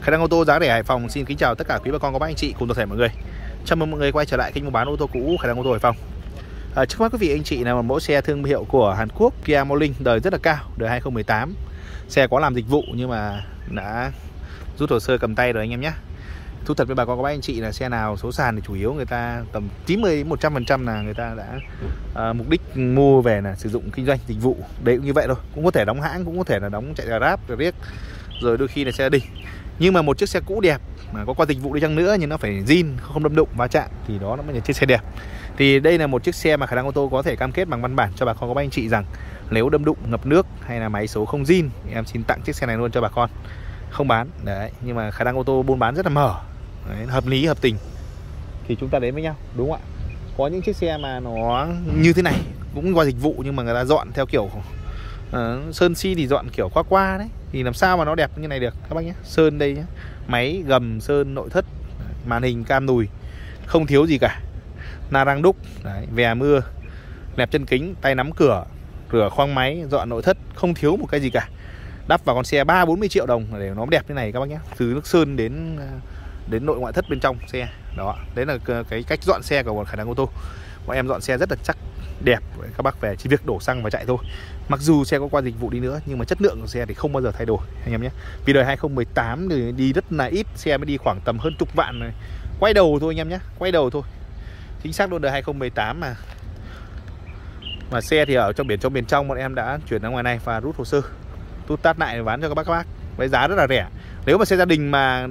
Khả năng ô tô giá rẻ Hải Phòng xin kính chào tất cả quý bà con, các bác anh chị cùng toàn thể mọi người. Chào mừng mọi người quay trở lại kênh mua bán ô tô cũ Khả năng ô tô Hải Phòng. Trước mắt quý vị anh chị là một mẫu xe thương hiệu của Hàn Quốc Kia Morning, đời rất là cao, đời 2018. Xe có làm dịch vụ nhưng mà đã rút hồ sơ cầm tay rồi anh em nhé. Thú thật với bà con các bác anh chị là xe nào số sàn thì chủ yếu người ta tầm 90-100% là người ta đã mục đích mua về là sử dụng kinh doanh dịch vụ. Đấy cũng như vậy thôi, cũng có thể đóng hãng, cũng có thể là đóng chạy Grab, riết rồi đôi khi là xe gia đình. Nhưng mà một chiếc xe cũ đẹp mà có qua dịch vụ đi chăng nữa nhưng nó phải zin, không đâm đụng va chạm thì đó nó mới là chiếc xe đẹp. Thì đây là một chiếc xe mà Khả năng ô tô có thể cam kết bằng văn bản cho bà con các bác anh chị rằng nếu đâm đụng, ngập nước hay là máy số không zin, em xin tặng chiếc xe này luôn cho bà con, không bán. Đấy, nhưng mà Khả năng ô tô buôn bán rất là mở. Đấy, hợp lý, hợp tình thì chúng ta đến với nhau, đúng không ạ? Có những chiếc xe mà nó như thế này cũng qua dịch vụ nhưng mà người ta dọn theo kiểu sơn si thì dọn kiểu qua đấy, thì làm sao mà nó đẹp như này được các bác nhé. Sơn đây nhé, máy gầm sơn nội thất, màn hình cam đùi không thiếu gì cả, la răng đúc, đấy, vè mưa, lẹp chân kính, tay nắm cửa, rửa khoang máy, dọn nội thất, không thiếu một cái gì cả. Đắp vào con xe 30-40 triệu đồng để nó đẹp như này các bác nhé. Từ nước sơn đến nội ngoại thất bên trong xe. Đó, đấy là cái cách dọn xe của Khả năng ô tô. Bọn em dọn xe rất là chắc, đẹp. Các bác về chỉ việc đổ xăng và chạy thôi. Mặc dù xe có qua dịch vụ đi nữa nhưng mà chất lượng của xe thì không bao giờ thay đổi anh em nhé. Vì đời 2018 thì đi rất là ít, xe mới đi khoảng tầm hơn chục vạn này. Quay đầu thôi anh em nhé, quay đầu thôi. Chính xác luôn, đời 2018 mà xe thì ở trong bên trong bọn em đã chuyển ra ngoài này và rút hồ sơ, rút tát lại bán cho các bác với giá rất là rẻ. Nếu mà xe gia đình mà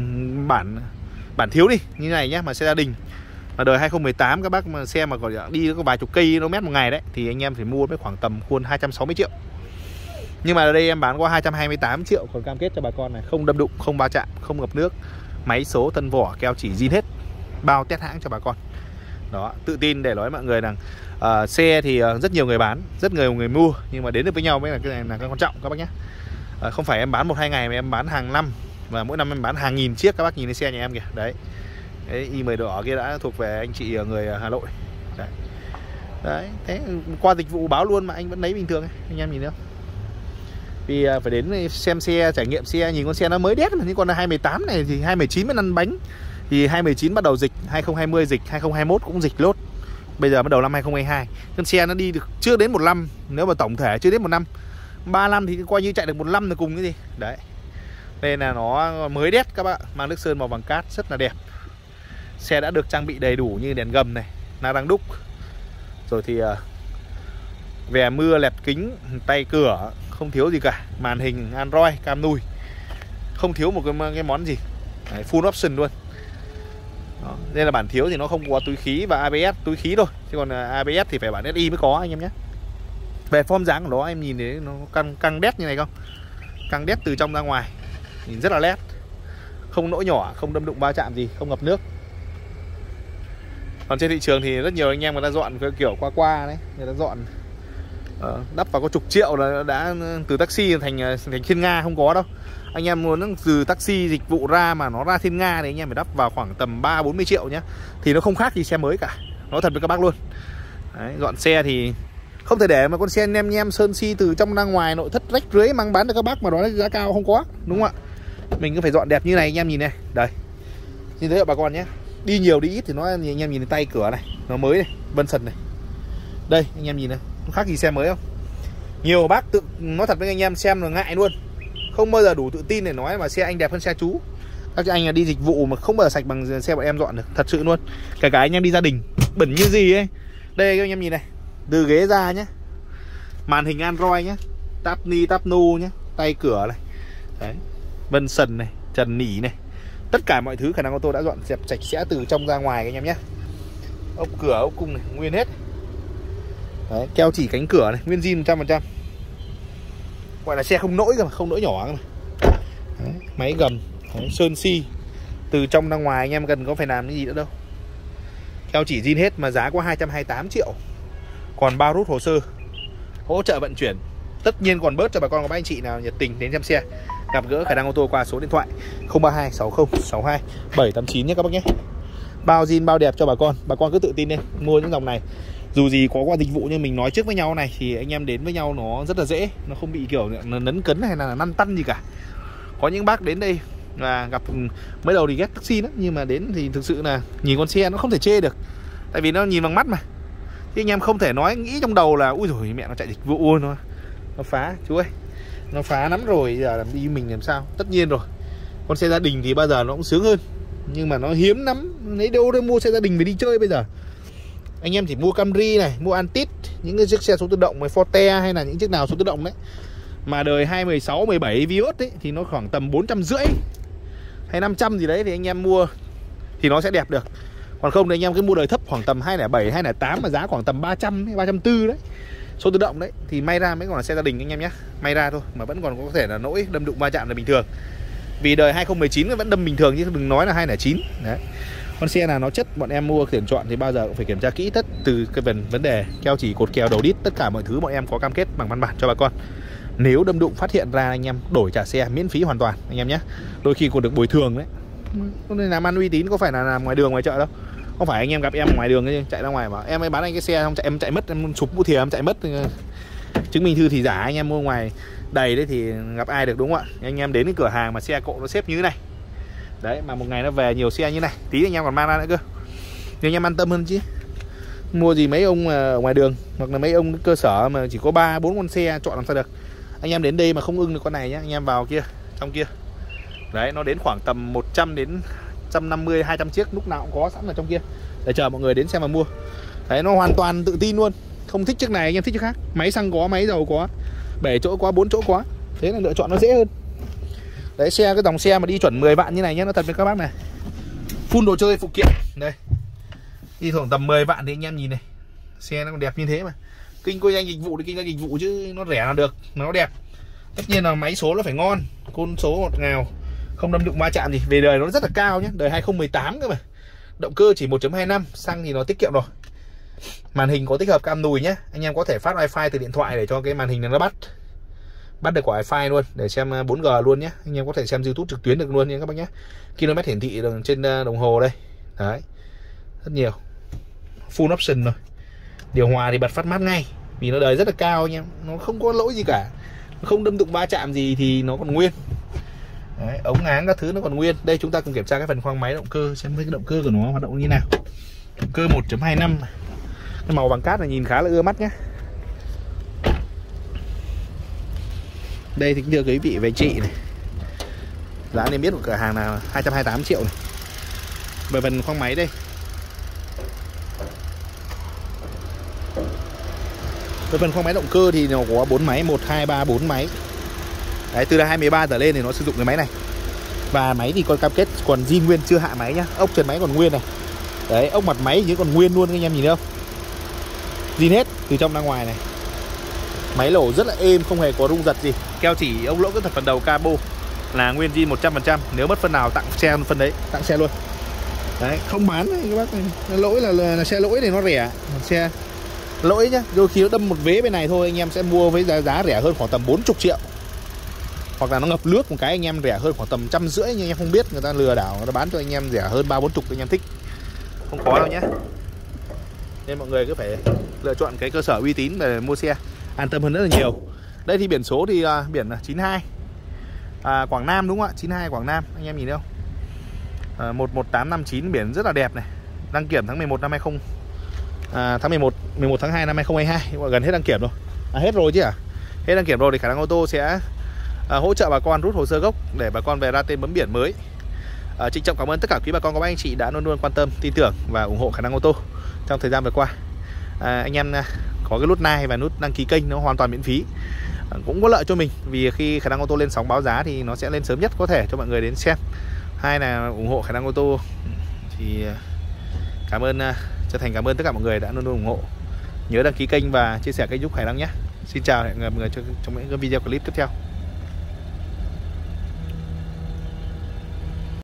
bản thiếu đi như này nhé, mà xe gia đình mà đời 2018 các bác mà xe mà còn đi có vài chục km một ngày đấy thì anh em phải mua với khoảng tầm khuôn 260 triệu. Nhưng mà ở đây em bán có 228 triệu, còn cam kết cho bà con này không đâm đụng, không va chạm, không ngập nước, máy số thân vỏ keo chỉ zin hết, bao test hãng cho bà con. Đó, tự tin để nói mọi người rằng xe thì rất nhiều người bán, rất nhiều người mua, nhưng mà đến được với nhau mới là cái này là cái quan trọng các bác nhé. Không phải em bán 1-2 ngày mà em bán hàng năm, và mỗi năm em bán hàng nghìn chiếc. Các bác nhìn thấy xe nhà em kìa, đấy, i10 đỏ kia đã thuộc về anh chị người Hà Nội. Đấy, thế qua dịch vụ báo luôn mà anh vẫn lấy bình thường ấy. Anh em nhìn thấy không? Vì phải đến xem xe, trải nghiệm xe, nhìn con xe nó mới đét mà. Nhưng còn là 2018 này thì 2019 mới lăn bánh. Thì 2019 bắt đầu dịch, 2020 dịch, 2021 cũng dịch lốt. Bây giờ bắt đầu năm 2022. Con xe nó đi được chưa đến 1 năm, nếu mà tổng thể chưa đến 1 năm. 3 năm thì coi như chạy được 1 năm là cùng cái gì. Đấy. Đây là nó mới đét các bạn, mang nước sơn màu vàng cát rất là đẹp. Xe đã được trang bị đầy đủ như đèn gầm này, la răng đúc. Rồi thì vè mưa, lẹp kính, tay cửa không thiếu gì cả, màn hình Android, cam đùi không thiếu một cái món gì. Đấy, full option luôn. Đó. Đây là bản thiếu thì nó không có túi khí và ABS, túi khí thôi, chứ còn ABS thì phải bản SI mới có anh em nhé. Về form dáng của nó em nhìn thấy nó căng đét như này không? Căng đét từ trong ra ngoài, nhìn rất là nét, không lỗ nhỏ, không đâm đụng va chạm gì, không ngập nước. Còn trên thị trường thì rất nhiều anh em người ta dọn cái kiểu qua đấy, người ta dọn đắp vào có chục triệu là đã từ taxi thành Thiên Nga, không có đâu. Anh em muốn từ taxi dịch vụ ra mà nó ra Thiên Nga thì anh em phải đắp vào khoảng tầm 30-40 triệu nhé. Thì nó không khác gì xe mới cả, nói thật với các bác luôn. Đấy, dọn xe thì không thể để mà con xe nhem sơn si từ trong ra ngoài, nội thất rách rưới mang bán cho các bác mà đó là giá cao, không có, đúng không ạ? Mình cứ phải dọn đẹp như này anh em nhìn này, đây, như thế bà con nhé. Đi nhiều đi ít thì nó, anh em nhìn thấy tay cửa này, nó mới này, vân sần này. Đây anh em nhìn này, không khác gì xe mới không? Nhiều bác tự nói thật với anh em xem là ngại luôn, không bao giờ đủ tự tin để nói mà xe anh đẹp hơn xe chú. Các anh đi dịch vụ mà không bao giờ sạch bằng xe bọn em dọn được, thật sự luôn. Kể cả anh em đi gia đình bẩn như gì ấy. Đây các anh em nhìn này, từ ghế ra nhé, màn hình Android nhé, táp ni táp nu nhé, tay cửa này, đấy, vân sần này, trần nỉ này, tất cả mọi thứ Khả năng ô tô đã dọn dẹp sạch sẽ từ trong ra ngoài anh em nhé. Ốc cửa, ốc cung này nguyên hết. Đấy, keo chỉ cánh cửa này nguyên zin 100%. Gọi là xe không nỗi cơ mà, không nỗi nhỏ cơ mà. Đấy, máy gầm, đấy, sơn si từ trong ra ngoài, anh em cần có phải làm cái gì nữa đâu. Keo chỉ zin hết mà giá có 228 triệu. Còn bao rút hồ sơ, hỗ trợ vận chuyển, tất nhiên còn bớt cho bà con của các anh chị nào nhiệt tình đến xem xe. Gặp gỡ Khả năng ô tô qua số điện thoại 032 60 62 789 nhé các bác nhé. Bao zin bao đẹp cho bà con cứ tự tin lên mua những dòng này. Dù gì có qua dịch vụ như mình nói trước với nhau này thì anh em đến với nhau nó rất là dễ, nó không bị kiểu nấn cấn hay là năn tăn gì cả. Có những bác đến đây Và gặp mới đầu thì ghét taxi lắm, nhưng mà đến thì thực sự là nhìn con xe nó không thể chê được, tại vì nó nhìn bằng mắt mà. Thì anh em không thể nói nghĩ trong đầu là ui rồi mẹ nó chạy dịch vụ, nó phá chú ơi, nó phá lắm rồi, giờ làm đi mình làm sao. Tất nhiên rồi, con xe gia đình thì bao giờ nó cũng sướng hơn, nhưng mà nó hiếm lắm, lấy đâu để mua xe gia đình về đi chơi bây giờ. Anh em chỉ mua Camry này, mua Antit, những cái chiếc xe số tự động, Forte hay là những chiếc nào số tự động đấy mà đời 2016, 17 Vios ấy, thì nó khoảng tầm 450 hay 500 gì đấy thì anh em mua thì nó sẽ đẹp được. Còn không thì anh em cứ mua đời thấp khoảng tầm 207, 208 mà giá khoảng tầm 300, 340 đấy, số tự động đấy, thì may ra mới còn là xe gia đình anh em nhé. May ra thôi, mà vẫn còn có thể là lỗi đâm đụng va chạm là bình thường. Vì đời 2019 vẫn đâm bình thường chứ đừng nói là 209. Đấy. Con xe là nó chất, bọn em mua tuyển chọn thì bao giờ cũng phải kiểm tra kỹ tất từ cái vấn đề keo chỉ, cột kèo, đầu đít, tất cả mọi thứ bọn em có cam kết bằng văn bản cho bà con. Nếu đâm đụng phát hiện ra anh em đổi trả xe miễn phí hoàn toàn anh em nhé. Đôi khi còn được bồi thường đấy. Nên làm ăn uy tín có phải là làm ngoài đường ngoài chợ đâu. Không phải anh em gặp em ở ngoài đường ấy, chạy ra ngoài bảo em ấy bán anh cái xe không, em chạy mất, em sụp mũ thìa em chạy mất, chứng minh thư thì giả, anh em mua ngoài đầy đấy thì gặp ai được, đúng không ạ? Anh em đến cái cửa hàng mà xe cộ nó xếp như thế này đấy, mà một ngày nó về nhiều xe như này, tí anh em còn mang ra nữa cơ, thì anh em an tâm hơn chứ. Mua gì mấy ông ở ngoài đường hoặc là mấy ông cơ sở mà chỉ có 3-4 con xe chọn làm sao được. Anh em đến đây mà không ưng được con này nhá, anh em vào kia, trong kia đấy, nó đến khoảng tầm 100 đến 150, 200 chiếc lúc nào cũng có sẵn ở trong kia để chờ mọi người đến xem mà mua. Đấy, nó hoàn toàn tự tin luôn. Không thích chiếc này anh em thích chiếc khác, máy xăng có, máy dầu có, 7 chỗ có, 4 chỗ có, thế là lựa chọn nó dễ hơn. Đấy, xe cái dòng xe mà đi chuẩn 10 vạn như này nhé, nó thật với các bác này, full đồ chơi phụ kiện đây, đi khoảng tầm 10 vạn thì anh em nhìn này, xe nó còn đẹp như thế mà. Kinh doanh dịch vụ thì kinh doanh dịch vụ chứ nó rẻ là được mà nó đẹp. Tất nhiên là máy số nó phải ngon, côn số ngọt ngào, không đâm đụng va chạm gì. Về đời nó rất là cao nhé, đời 2018 cơ mà, động cơ chỉ 1.25, xăng thì nó tiết kiệm rồi. Màn hình có tích hợp cam đùi nhé, anh em có thể phát wifi từ điện thoại để cho cái màn hình này nó bắt được quả wifi luôn để xem 4G luôn nhé. Anh em có thể xem YouTube trực tuyến được luôn nha các bác nhé. Km hiển thị trên đồng hồ đây đấy, rất nhiều, full option rồi. Điều hòa thì bật phát mát ngay vì nó đời rất là cao anh em, nó không có lỗi gì cả, không đâm đụng va chạm gì thì nó còn nguyên. Đấy, ống áng các thứ nó còn nguyên. Đây chúng ta cùng kiểm tra cái phần khoang máy động cơ xem cái động cơ của nó hoạt động như nào. Động cơ 1.25, cái màu vàng cát này nhìn khá là ưa mắt nhé. Đây thì đưa quý vị về chị này, giá niêm yết của cửa hàng là 228 triệu này. Về phần khoang máy đây, về phần khoang máy động cơ thì nó có 4 máy, 1, 2, 3, 4 máy. Đấy, từ 2013 trở lên thì nó sử dụng cái máy này. Và máy thì còn cam kết còn zin nguyên, chưa hạ máy nhá. Ốc trần máy còn nguyên này. Đấy, ốc mặt máy thì còn nguyên luôn, anh em nhìn thấy không? Zin hết từ trong ra ngoài này. Máy lổ rất là êm, không hề có rung giật gì. Keo chỉ ốc lỗ cái thật phần đầu cabo là nguyên zin 100%. Nếu mất phần nào tặng xe phần đấy, tặng xe luôn. Đấy, không bán đấy các bác. Lỗi là xe lỗi này nó rẻ. Xe lỗi nhá, đôi khi nó đâm một vế bên này thôi anh em sẽ mua với giá rẻ hơn khoảng tầm 40 triệu. Hoặc là nó ngập nước một cái anh em rẻ hơn khoảng tầm 150 nhưng anh em không biết, người ta lừa đảo, người ta bán cho anh em rẻ hơn 30-40 anh em thích. Không có đâu nhé. Nên mọi người cứ phải lựa chọn cái cơ sở uy tín để mua xe, an tâm hơn rất là nhiều. Đây thì biển số thì biển 92 Quảng Nam đúng không ạ? 92 Quảng Nam, anh em nhìn thấy không? 11859 biển rất là đẹp này. Đăng kiểm tháng 11 năm 20 tháng 11 tháng 2 năm 2022, gần hết đăng kiểm rồi. Hết rồi chứ à? Hết đăng kiểm rồi thì khả năng ô tô sẽ hỗ trợ bà con rút hồ sơ gốc để bà con về ra tên bấm biển mới. Trịnh trọng cảm ơn tất cả quý bà con có bác anh chị đã luôn luôn quan tâm, tin tưởng và ủng hộ khả năng ô tô trong thời gian vừa qua. Anh em có cái nút like và nút đăng ký kênh nó hoàn toàn miễn phí, cũng có lợi cho mình vì khi khả năng ô tô lên sóng báo giá thì nó sẽ lên sớm nhất có thể cho mọi người đến xem. Hai là ủng hộ khả năng ô tô thì cảm ơn, chân thành cảm ơn tất cả mọi người đã luôn luôn ủng hộ. Nhớ đăng ký kênh và chia sẻ kênh giúp Khải Năng nhé. Xin chào, hẹn gặp mọi người trong những video clip tiếp theo.